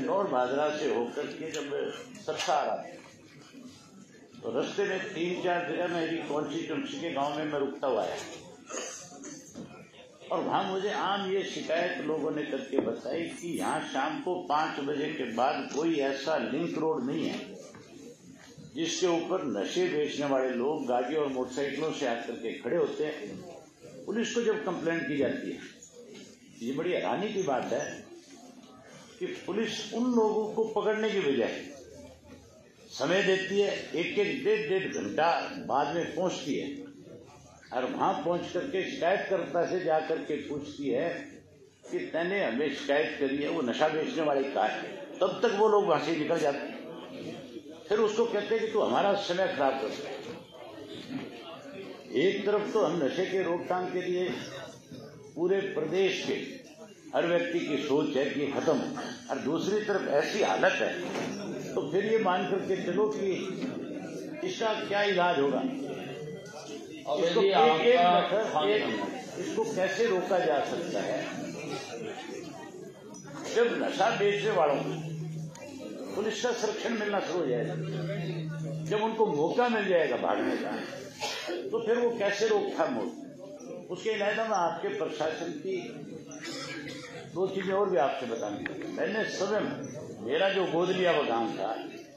नौर भादरा से होकर के जब सरसा आ रहा था तो रास्ते में 3-4 जगह मेरी कॉन्स्टिट्यूंसी के गांव में मैं रुकता हुआ आया और वहां मुझे आम ये शिकायत लोगों ने करके बताई कि यहाँ शाम को 5 बजे के बाद कोई ऐसा लिंक रोड नहीं है जिसके ऊपर नशे बेचने वाले लोग गाड़ी और मोटरसाइकिलों से आकर के खड़े होते हैं। पुलिस को जब कंप्लेंट की जाती है, ये बड़ी हैरानी की बात है कि पुलिस उन लोगों को पकड़ने की बजाय समय देती है, 1-1, 1.5 घंटा बाद में पहुंचती है और वहां पहुंच करके शिकायतकर्ता से जाकर के पूछती है कि तैने हमें शिकायत करी है, वो नशा बेचने वाले का है। तब तक वो लोग वहां से निकल जाते हैं। फिर उसको कहते हैं कि तू हमारा समय खराब कर रहा है। एक तरफ तो हम नशे के रोकथाम के लिए पूरे प्रदेश के हर व्यक्ति की सोच है कि खत्म हो, और दूसरी तरफ ऐसी हालत है तो फिर ये मान करके चलो कि इसका क्या इलाज होगा, इसको कैसे रोका जा सकता है। जब नशा बेचने वालों को पुलिस का संरक्षण मिलना शुरू हो जाएगा, जब उनको मौका मिल जाएगा भागने का, तो फिर वो कैसे रोकथाम हो। उसके अलावा मैं आपके प्रशासन की 2 चीजें और भी आपसे बतानी। मैंने स्वयं मेरा जो गोद लिया वो गांव था,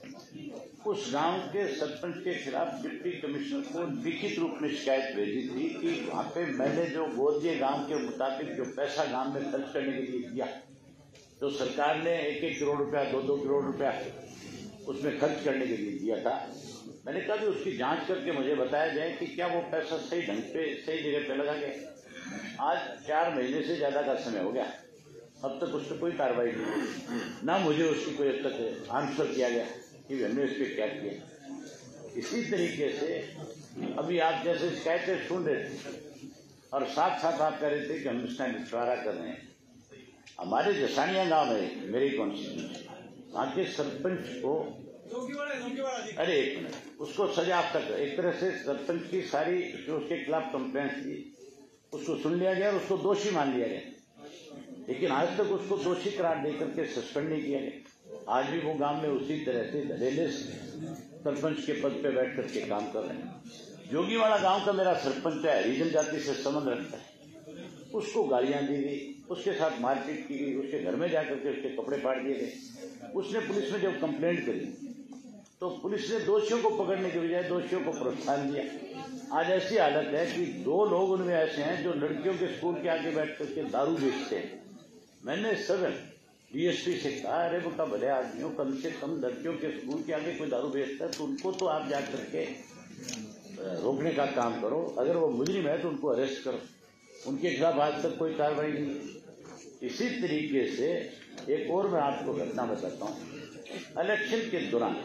उस गांव के सरपंच के खिलाफ डिप्टी कमिश्नर को लिखित रूप में शिकायत भेजी थी कि वहां पे मैंने जो गोद दिए गांव के मुताबिक जो पैसा गांव में खर्च करने के लिए दिया, तो सरकार ने 1-1 करोड़ रुपया 2-2 करोड़ रुपया उसमें खर्च करने के लिए दिया था। मैंने कहा कि उसकी जांच करके मुझे बताया जाए कि क्या वो पैसा सही ढंग पे सही जगह पे लगा गया। आज 4 महीने से ज्यादा का समय हो गया, अब तक उस पर कोई कार्रवाई नहीं हुई, ना मुझे उसकी कोई अब तक आंसर किया गया कि हमने इस पर क्या किया। इसी तरीके से अभी आप जैसे शिकायतें सुन रहे थे और साथ साथ आप कह रहे थे कि हम इसका निपटारा कर रहे हैं। हमारे जसानिया गांव में मेरी कॉन्स्टिट्यूंसी, वहां के सरपंच को अरे 1 मिनट, उसको सजा तक एक तरह से सरपंच की सारी जो उसके खिलाफ कंप्लेंट थी उसको सुन लिया गया और उसको दोषी मान लिया गया, लेकिन आज तक उसको दोषी करार देकर के सस्पेंड नहीं किया गया। आज भी वो गांव में उसी तरह से धड़ेले सरपंच के पद पे बैठ करके काम कर रहे हैं। जोगीवाड़ा गांव का मेरा सरपंच है, हरिजन जाति से संबंध रखता है, उसको गालियां दी गई, उसके साथ मारपीट की गई, उसके घर में जाकर के उसके कपड़े फाड़ दिए गए। उसने पुलिस में जब कंप्लेंट करी तो पुलिस ने दोषियों को पकड़ने के बजाय दोषियों को प्रोत्साहन दिया। आज ऐसी हालत है कि 2 लोग उनमें ऐसे हैं जो लड़कियों के स्कूल के आगे बैठ करके दारू बेचते हैं। मैंने स्वयं डीएसपी से कहा, अरे बेटा भले आदमियों, कम से कम लड़कियों के स्कूल के आगे कोई दारू बेचता है तो उनको तो आप जा करके रोकने का काम करो, अगर वो मुजरिम है तो उनको अरेस्ट करो। उनके खिलाफ आज तक कोई कार्रवाई नहीं। इसी तरीके से एक और मैं आपको घटना बताता हूँ। इलेक्शन के दौरान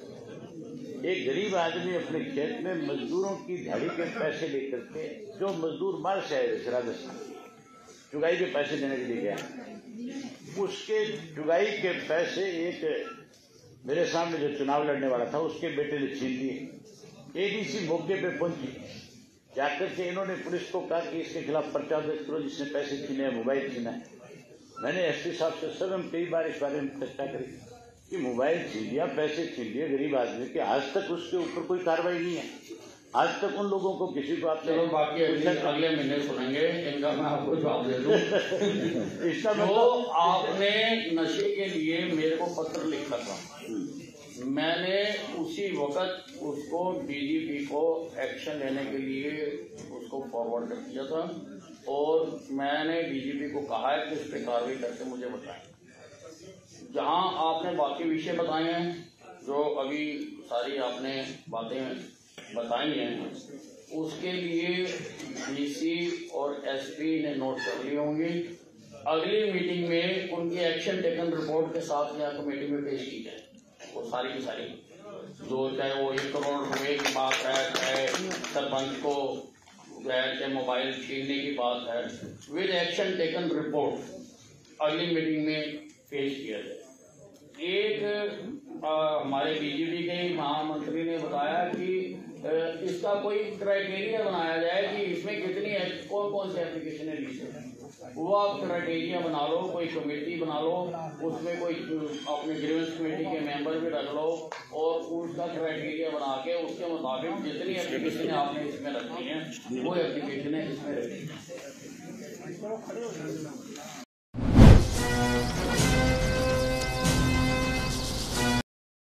एक गरीब आदमी अपने खेत में मजदूरों की दिहाड़ी के पैसे लेकर के, जो मजदूर बाहर से आए थे राजस्थान, चुगाई के पैसे देने के लिए गया, उसके चुगाई के पैसे एक मेरे सामने जो चुनाव लड़ने वाला था उसके बेटे ने छीन लिए। एडीसी मौके पे पहुंची, जाकर के इन्होंने पुलिस को कहा कि इसके खिलाफ पर्चा दर्ज करो जिसने पैसे छीने, मोबाइल छीना है। मैंने एसपी साहब से स्वयं कई बार इस बारे में चर्चा करी कि मोबाइल छीन लिया, पैसे छीन लिए गरीब आदमी के, आज तक उसके ऊपर कोई कार्रवाई नहीं है। आज तक उन लोगों को किसी को आप चलो बाकी अगले महीने सुनेंगे, इनका मैं आपको जवाब दे दूं। इसका मतलब आपने नशे के लिए मेरे को पत्र लिखा था, मैंने उसी वक्त उसको डीजीपी को एक्शन लेने के लिए उसको फॉरवर्ड कर दिया था और मैंने डीजीपी को कहा है कि उस पर कार्रवाई करके मुझे बताएं। जहां आपने बाकी विषय बताए हैं, जो अभी सारी आपने बातें बताई हैं, उसके लिए डीसी और एसपी ने नोट कर लिए होंगे। अगली मीटिंग में उनकी एक्शन टेकन रिपोर्ट के साथ यहाँ कमेटी में पेश की जाए, वो सारी की सारी, जो चाहे वो 1 करोड़ रुपए की बात है, चाहे सरपंच को के मोबाइल छीनने की बात है, विद एक्शन टेकन रिपोर्ट अगली मीटिंग में पेश किया जाए। एक हमारे बीजेपी के महामंत्री ने बताया कि इसका कोई क्राइटेरिया बनाया जाए कि इसमें कितनी कौन कौन सी एप्लीकेशन ली है, वो आप क्राइटेरिया बना लो, कोई कमेटी बना लो, उसमें कोई अपने ग्रीवेंस कमेटी के मेंबर भी रख लो और उसका क्राइटेरिया बना के उसके मुताबिक जितनी एप्लीकेशन आपने इसमें रखनी है वो एप्लीकेशन इसमें रखनी है।